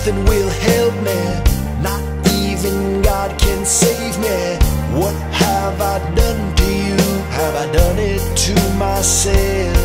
nothing will help me, not even God can save me. What have I done to you? Have I done it to myself?